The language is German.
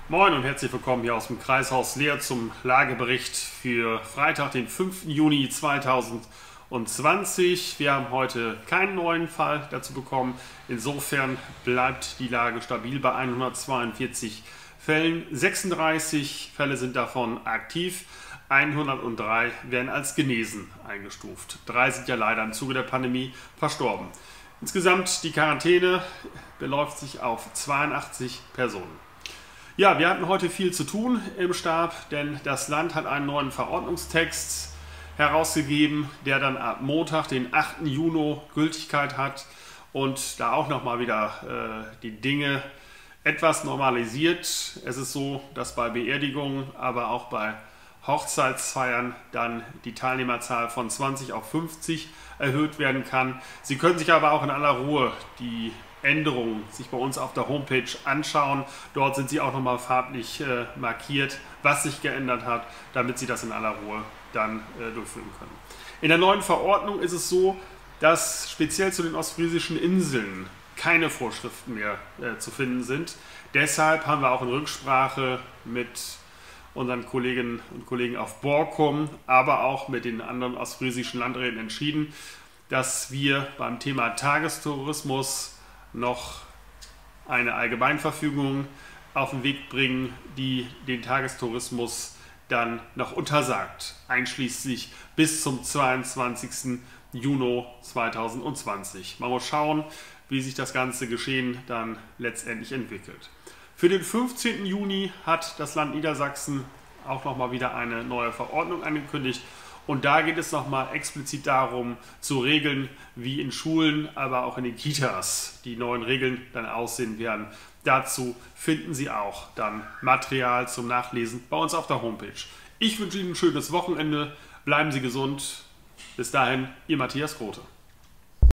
Moin und herzlich willkommen hier aus dem Kreishaus Leer zum Lagebericht für Freitag, den 5. Juni 2020. Wir haben heute keinen neuen Fall dazu bekommen. Insofern bleibt die Lage stabil bei 142 Fällen. 36 Fälle sind davon aktiv. 103 werden als genesen eingestuft. 3 sind ja leider im Zuge der Pandemie verstorben. Insgesamt die Quarantäne beläuft sich auf 82 Personen. Ja, wir hatten heute viel zu tun im Stab, denn das Land hat einen neuen Verordnungstext herausgegeben, der dann ab Montag, den 8. Juni, Gültigkeit hat und da auch nochmal wieder die Dinge etwas normalisiert. Es ist so, dass bei Beerdigungen, aber auch bei Hochzeitsfeiern dann die Teilnehmerzahl von 20 auf 50 erhöht werden kann. Sie können sich aber auch in aller Ruhe die Änderungen sich bei uns auf der Homepage anschauen. Dort sind sie auch nochmal farblich markiert, was sich geändert hat, damit Sie das in aller Ruhe dann durchführen können. In der neuen Verordnung ist es so, dass speziell zu den ostfriesischen Inseln keine Vorschriften mehr zu finden sind. Deshalb haben wir auch in Rücksprache mit unseren Kolleginnen und Kollegen auf Borkum, aber auch mit den anderen ostfriesischen Landräten entschieden, dass wir beim Thema Tagestourismus noch eine Allgemeinverfügung auf den Weg bringen, die den Tagestourismus dann noch untersagt, einschließlich bis zum 22. Juni 2020. Man muss schauen, wie sich das ganze Geschehen dann letztendlich entwickelt. Für den 15. Juni hat das Land Niedersachsen auch nochmal wieder eine neue Verordnung angekündigt. Und da geht es nochmal explizit darum, zu regeln, wie in Schulen, aber auch in den Kitas die neuen Regeln dann aussehen werden. Dazu finden Sie auch dann Material zum Nachlesen bei uns auf der Homepage. Ich wünsche Ihnen ein schönes Wochenende. Bleiben Sie gesund. Bis dahin, Ihr Matthias Grote.